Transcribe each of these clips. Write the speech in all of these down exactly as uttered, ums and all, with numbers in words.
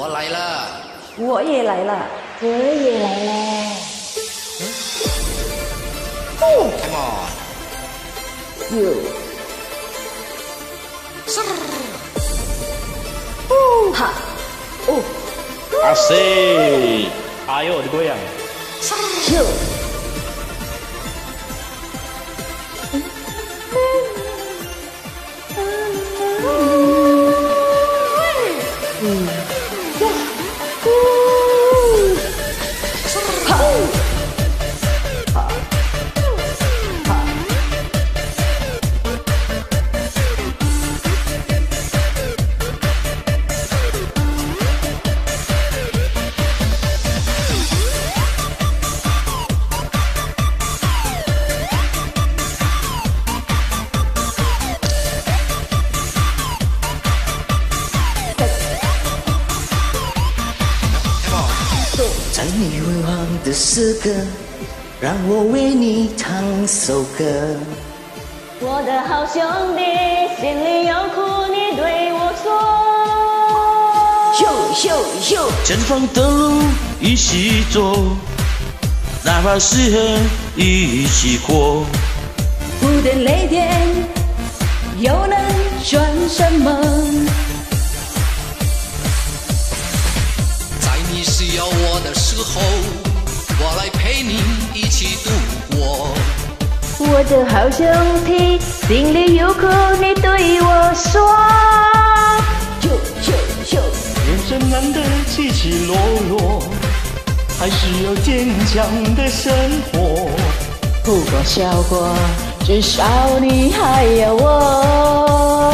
我来了， 我也来了， 我也来了。 哦 ，Come on， 有， 是， 哦哈，哦， 阿西，哎呦我的龟啊！ 有，嗯，哇，呜，好，好，好。 在你辉煌的时刻，让我为你唱首歌。 我的好兄弟，心里有苦你对我说。 咻咻咻， 前方的路一起走，哪怕是恨一起过。 不等雷电，又能算什么？ 在你需要我的时候，我来陪你一起度过。 我的好兄弟，心里有苦你对我说。 咻咻咻， 人生难得起起落落，还是要坚强的生活。 不管笑过，至少你还有我。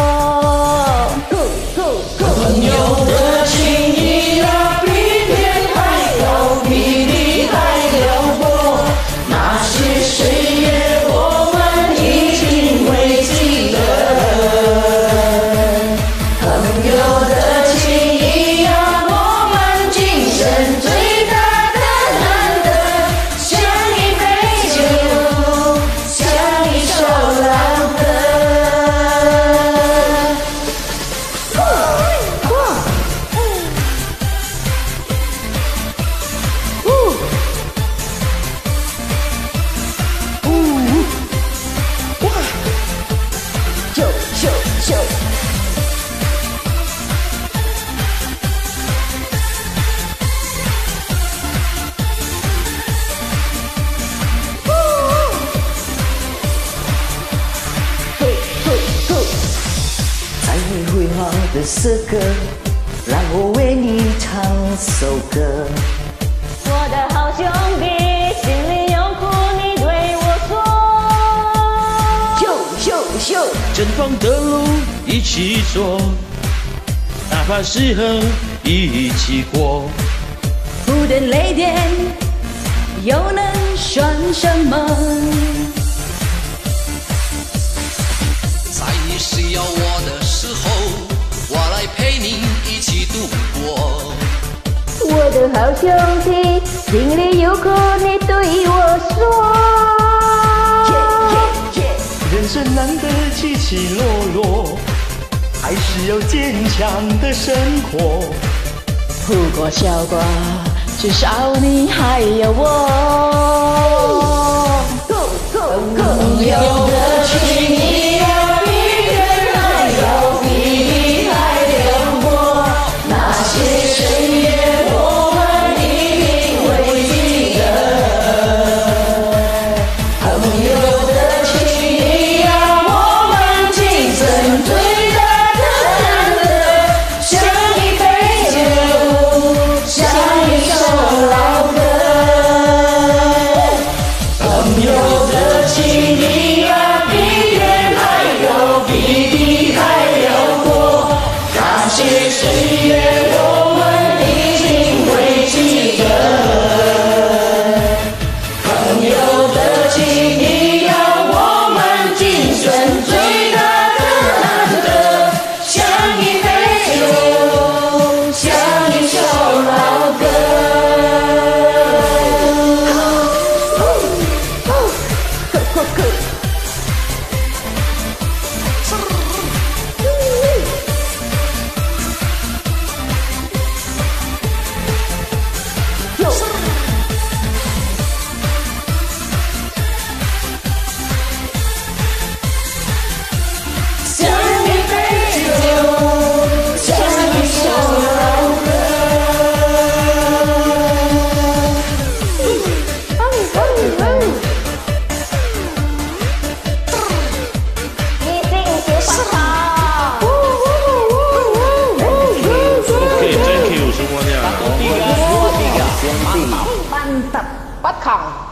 朋友的情谊啊，比天还高，比地还辽阔。那些岁月，我们一定会记得。朋友的情谊啊，我们今生最大的难得，像一杯酒，像一首老歌。 咻咻咻，嘿嘿嘿， 在你辉煌的时刻，让我为你唱首歌。 我的好兄弟，心里有苦你对我说。 咻咻咻， 前方的路一起走，哪怕是恨一起过。 不等雷电，又能算什么？ 在你需要我的时候，我来陪你一起度过。 我的好兄弟，心里有苦你对我说。 人生难得起起落落，还是要坚强的生活。 哭过笑过，至少你还有我。 朋友的情谊啊，比天还高，比地还辽阔。那些岁月，我们一定会记得。朋友的情谊啊，我们今生最大的难得，像一杯酒，像一首老歌。朋友的情谊啊，比天还高，比地还辽阔。那些岁月，我们一定会记得。朋友的情谊啊，我们今生最大的难得，像一杯酒，像一首老歌。 抗。